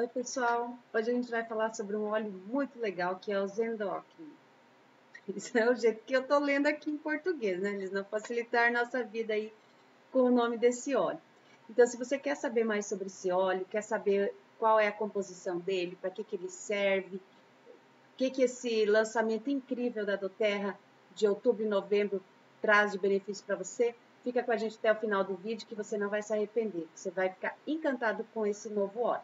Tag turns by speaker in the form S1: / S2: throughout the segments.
S1: Oi, pessoal! Hoje a gente vai falar sobre um óleo muito legal que é o Zendoc. Isso é o jeito que eu tô lendo aqui em português, né? Eles não facilitar nossa vida aí com o nome desse óleo. Então, se você quer saber mais sobre esse óleo, quer saber qual é a composição dele, para que ele serve, o que esse lançamento incrível da doTERRA de outubro e novembro traz de benefício para você, fica com a gente até o final do vídeo que você não vai se arrepender. Você vai ficar encantado com esse novo óleo.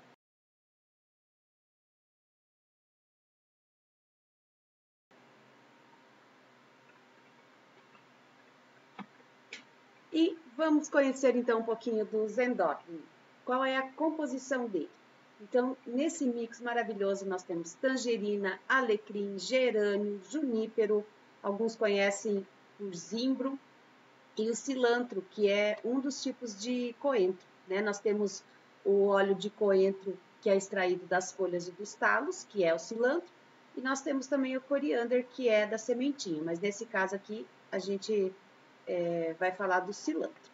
S1: E vamos conhecer então um pouquinho do Zendoc. Qual é a composição dele? Então, nesse mix maravilhoso, nós temos tangerina, alecrim, gerânio, junípero, alguns conhecem por zimbro, e o cilantro, que é um dos tipos de coentro, né? Nós temos o óleo de coentro, que é extraído das folhas e dos talos, que é o cilantro, e nós temos também o coriander, que é da sementinha, mas nesse caso aqui a gente vai falar do cilantro.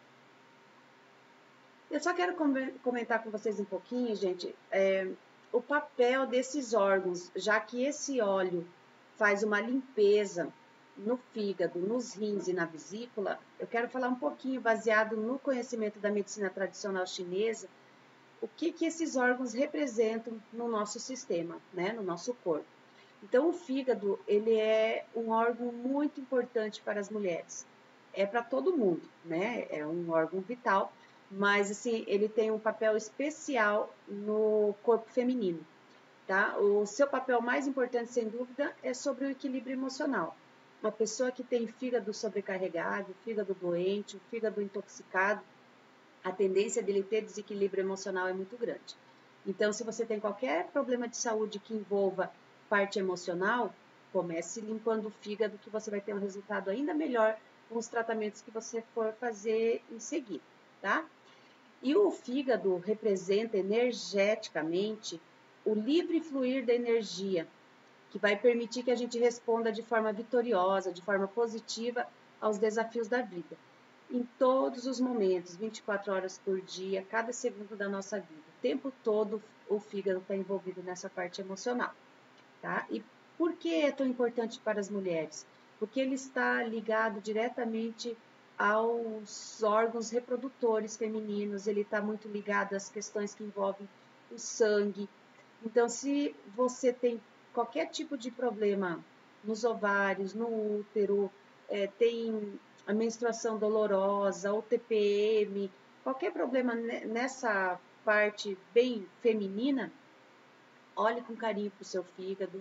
S1: Eu só quero comentar com vocês um pouquinho, gente, o papel desses órgãos, já que esse óleo faz uma limpeza no fígado, nos rins e na vesícula. Eu quero falar um pouquinho, baseado no conhecimento da medicina tradicional chinesa, o que esses órgãos representam no nosso sistema, né, no nosso corpo. Então, o fígado, ele é um órgão muito importante para as mulheres. É para todo mundo, né? É um órgão vital, mas assim, ele tem um papel especial no corpo feminino, tá? O seu papel mais importante, sem dúvida, é sobre o equilíbrio emocional. Uma pessoa que tem fígado sobrecarregado, fígado doente, o fígado intoxicado, a tendência dele ter desequilíbrio emocional é muito grande. Então, se você tem qualquer problema de saúde que envolva parte emocional, comece limpando o fígado, que você vai ter um resultado ainda melhor com os tratamentos que você for fazer em seguida, tá? E o fígado representa energeticamente o livre fluir da energia, que vai permitir que a gente responda de forma vitoriosa, de forma positiva aos desafios da vida. Em todos os momentos, 24 horas por dia, cada segundo da nossa vida. O tempo todo o fígado está envolvido nessa parte emocional, tá? E por que é tão importante para as mulheres? Porque ele está ligado diretamente aos órgãos reprodutores femininos, ele está muito ligado às questões que envolvem o sangue. Então, se você tem qualquer tipo de problema nos ovários, no útero, tem a menstruação dolorosa, ou TPM, qualquer problema nessa parte bem feminina, olhe com carinho para o seu fígado,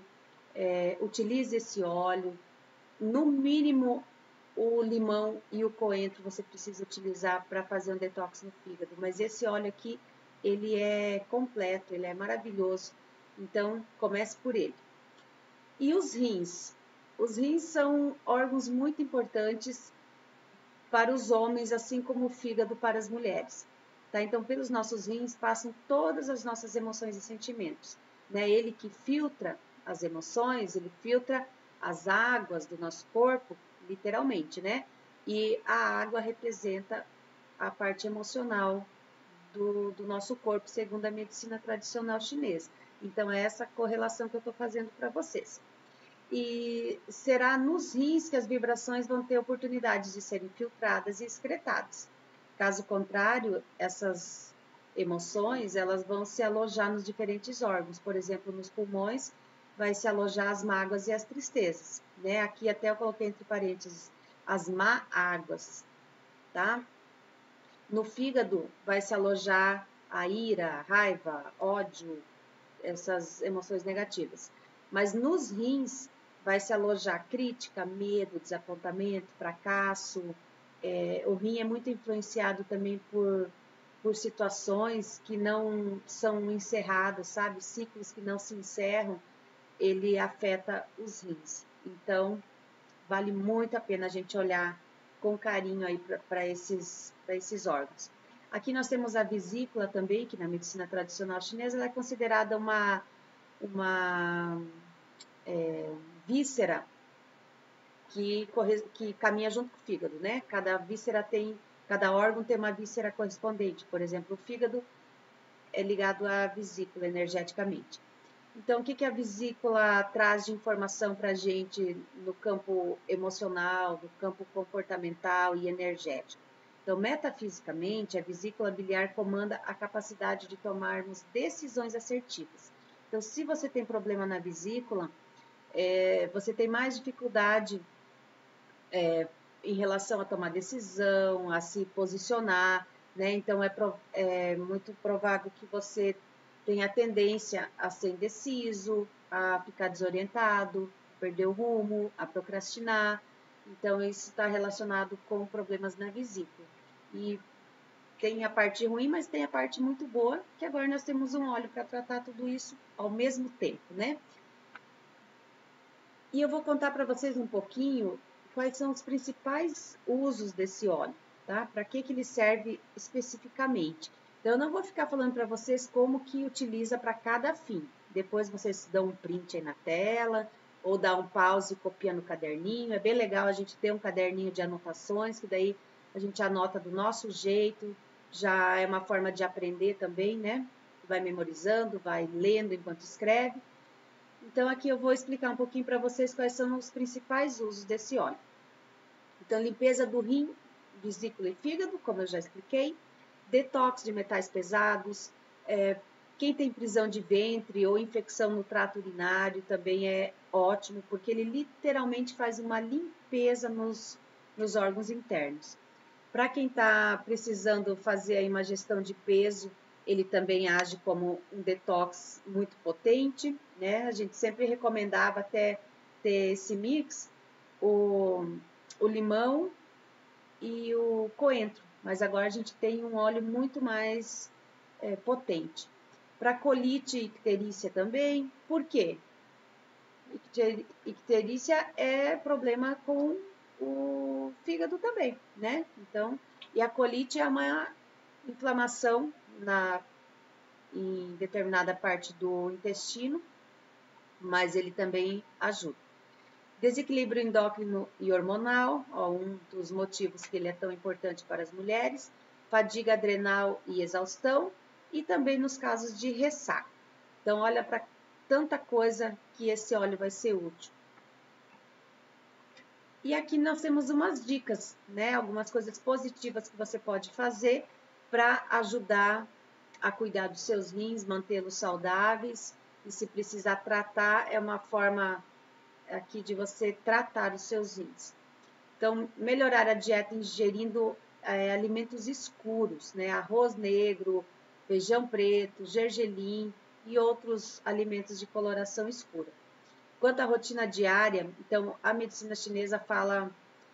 S1: utilize esse óleo, no mínimo o limão e o coentro você precisa utilizar para fazer um detox no fígado, mas esse óleo aqui, ele é completo, ele é maravilhoso, então comece por ele. E os rins? Os rins são órgãos muito importantes para os homens, assim como o fígado para as mulheres. Tá? Então, pelos nossos rins passam todas as nossas emoções e sentimentos. Né? Ele que filtra as emoções, ele filtra as águas do nosso corpo, literalmente, né? E a água representa a parte emocional do nosso corpo, segundo a medicina tradicional chinesa. Então, é essa correlação que eu estou fazendo para vocês. E será nos rins que as vibrações vão ter oportunidade de serem filtradas e excretadas. Caso contrário, essas emoções, elas vão se alojar nos diferentes órgãos. Por exemplo, nos pulmões, vai se alojar as mágoas e as tristezas, né? Aqui até eu coloquei entre parênteses as má-águas, tá? No fígado, vai se alojar a ira, a raiva, ódio, essas emoções negativas. Mas nos rins vai se alojar crítica, medo, desapontamento, fracasso. O rim é muito influenciado também por situações que não são encerradas, sabe? Ciclos que não se encerram, ele afeta os rins. Então, vale muito a pena a gente olhar com carinho aí para esses órgãos. Aqui nós temos a vesícula também, que na medicina tradicional chinesa ela é considerada uma víscera que caminha junto com o fígado, né? Cada órgão tem uma víscera correspondente. Por exemplo, o fígado é ligado à vesícula energeticamente. Então, o que a vesícula traz de informação para a gente no campo emocional, no campo comportamental e energético? Então, metafisicamente, a vesícula biliar comanda a capacidade de tomarmos decisões assertivas. Então, se você tem problema na vesícula, você tem mais dificuldade em relação a tomar decisão, a se posicionar, né? Então, é muito provável que você tenha tendência a ser indeciso, a ficar desorientado, perder o rumo, a procrastinar. Então, isso está relacionado com problemas na vesícula. E tem a parte ruim, mas tem a parte muito boa, que agora nós temos um óleo para tratar tudo isso ao mesmo tempo, né? E eu vou contar para vocês um pouquinho quais são os principais usos desse óleo, tá? Para que ele serve especificamente. Então, eu não vou ficar falando para vocês como que utiliza para cada fim. Depois vocês dão um print aí na tela, ou dá um pause e copia no caderninho. É bem legal a gente ter um caderninho de anotações, que daí a gente anota do nosso jeito, já é uma forma de aprender também, né? Vai memorizando, vai lendo enquanto escreve. Então, aqui eu vou explicar um pouquinho para vocês quais são os principais usos desse óleo. Então, limpeza do rim, vesícula e fígado, como eu já expliquei. Detox de metais pesados. Quem tem prisão de ventre ou infecção no trato urinário também é ótimo, porque ele literalmente faz uma limpeza nos órgãos internos. Para quem está precisando fazer aí uma gestão de peso, ele também age como um detox muito potente, né? A gente sempre recomendava até ter esse mix, o limão e o coentro, mas agora a gente tem um óleo muito mais potente. Para colite e icterícia também, por quê? Icterícia é problema com o fígado também, né? Então, e a colite é uma inflamação em determinada parte do intestino, mas ele também ajuda. Desequilíbrio endócrino e hormonal, um dos motivos que ele é tão importante para as mulheres, fadiga adrenal e exaustão, e também nos casos de ressaca. Então, olha para tanta coisa que esse óleo vai ser útil. E aqui nós temos umas dicas, né? Algumas coisas positivas que você pode fazer para ajudar a cuidar dos seus rins, mantê-los saudáveis. E se precisar tratar, é uma forma aqui de você tratar os seus rins. Então, melhorar a dieta ingerindo alimentos escuros, né? Arroz negro, feijão preto, gergelim e outros alimentos de coloração escura. Quanto à rotina diária, então, a medicina chinesa fala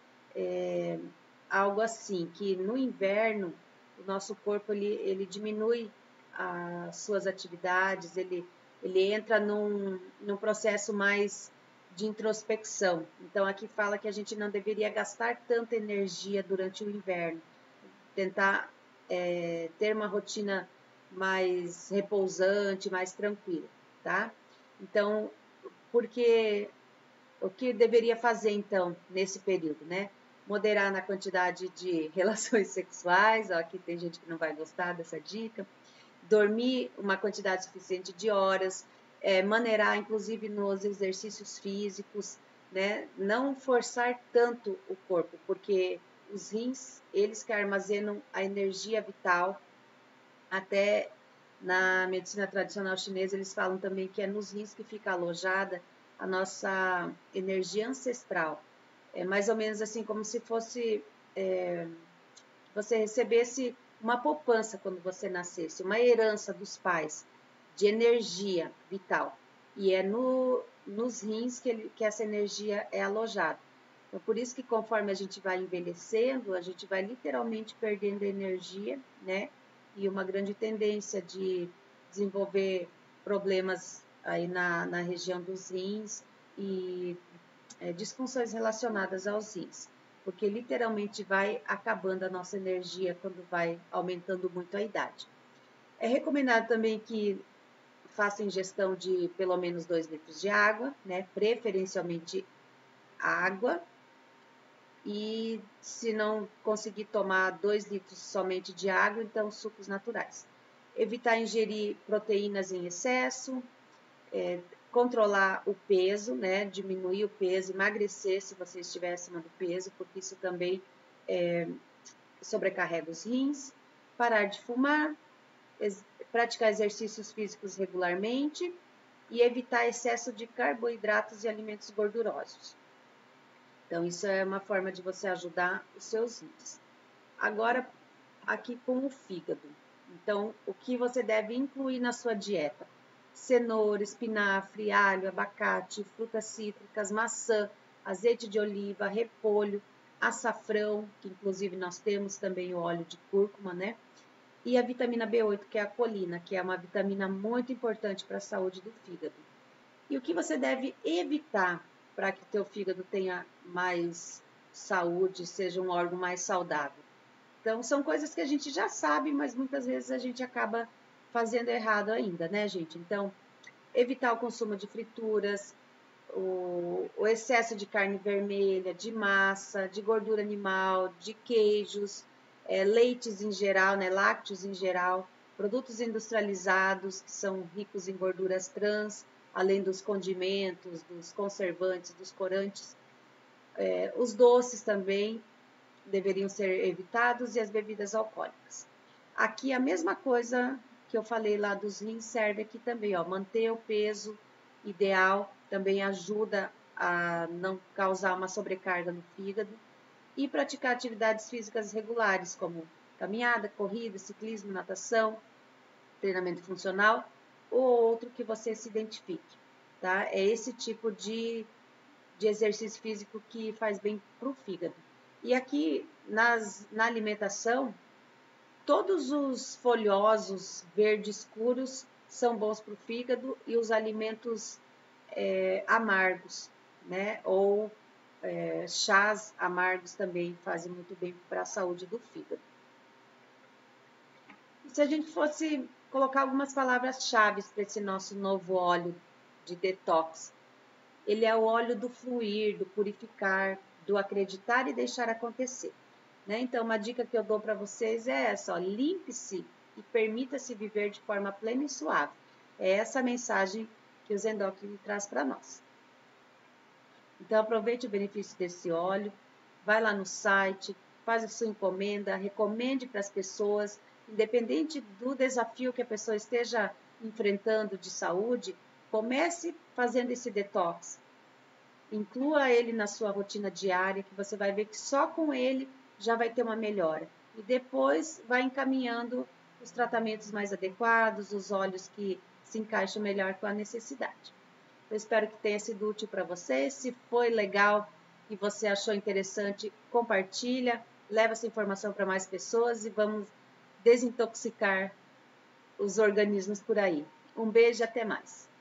S1: algo assim, que no inverno, o nosso corpo ele diminui as suas atividades, ele entra num processo mais de introspecção. Então, aqui fala que a gente não deveria gastar tanta energia durante o inverno, tentar ter uma rotina mais repousante, mais tranquila, tá? Então, porque o que deveria fazer, então, nesse período, né? Moderar na quantidade de relações sexuais, ó, aqui tem gente que não vai gostar dessa dica. Dormir uma quantidade suficiente de horas, maneirar, inclusive, nos exercícios físicos, né? Não forçar tanto o corpo, porque os rins, eles que armazenam a energia vital. Até na medicina tradicional chinesa, eles falam também que é nos rins que fica alojada a nossa energia ancestral. É mais ou menos assim como se fosse você recebesse uma poupança quando você nascesse, uma herança dos pais de energia vital. E é nos rins que essa energia é alojada. Então, por isso que conforme a gente vai envelhecendo, a gente vai literalmente perdendo energia, né? E uma grande tendência de desenvolver problemas aí na região dos rins e disfunções relacionadas aos rins, porque literalmente vai acabando a nossa energia quando vai aumentando muito a idade. É recomendado também que faça ingestão de pelo menos 2 litros de água, né? Preferencialmente água. E se não conseguir tomar 2 litros somente de água, então sucos naturais. evitar ingerir proteínas em excesso, controlar o peso, né? Diminuir o peso, emagrecer se você estiver acima do peso, porque isso também sobrecarrega os rins, parar de fumar, praticar exercícios físicos regularmente e evitar excesso de carboidratos e alimentos gordurosos. Então, isso é uma forma de você ajudar os seus rins. Agora, aqui com o fígado. Então, o que você deve incluir na sua dieta? Cenoura, espinafre, alho, abacate, frutas cítricas, maçã, azeite de oliva, repolho, açafrão, que inclusive nós temos também o óleo de cúrcuma, né? E a vitamina B8, que é a colina, que é uma vitamina muito importante para a saúde do fígado. E o que você deve evitar para que o teu fígado tenha mais saúde, seja um órgão mais saudável? Então, são coisas que a gente já sabe, mas muitas vezes a gente acaba fazendo errado ainda, né, gente? Então, evitar o consumo de frituras, o excesso de carne vermelha, de massa, de gordura animal, de queijos, leites em geral, né, lácteos em geral, produtos industrializados que são ricos em gorduras trans, além dos condimentos, dos conservantes, dos corantes, os doces também deveriam ser evitados e as bebidas alcoólicas. Aqui a mesma coisa que eu falei lá dos rins serve aqui também, ó, manter o peso ideal também ajuda a não causar uma sobrecarga no fígado e praticar atividades físicas regulares como caminhada, corrida, ciclismo, natação, treinamento funcional ou outro que você se identifique, tá? É esse tipo de exercício físico que faz bem para o fígado. E aqui na alimentação, todos os folhosos verdes escuros são bons para o fígado e os alimentos amargos, né? Ou chás amargos também fazem muito bem para a saúde do fígado. E se a gente fosse colocar algumas palavras-chave para esse nosso novo óleo de detox, ele é o óleo do fluir, do purificar, do acreditar e deixar acontecer. Né? Então, uma dica que eu dou para vocês é essa, limpe-se e permita-se viver de forma plena e suave. É essa a mensagem que o Zendoc traz para nós. Então, aproveite o benefício desse óleo, vai lá no site, faz a sua encomenda, recomende para as pessoas, independente do desafio que a pessoa esteja enfrentando de saúde, comece fazendo esse detox. Inclua ele na sua rotina diária, que você vai ver que só com ele já vai ter uma melhora. E depois vai encaminhando os tratamentos mais adequados, os óleos que se encaixam melhor com a necessidade. Eu espero que tenha sido útil para você. Se foi legal e você achou interessante, compartilha, leva essa informação para mais pessoas e vamos desintoxicar os organismos por aí. Um beijo e até mais.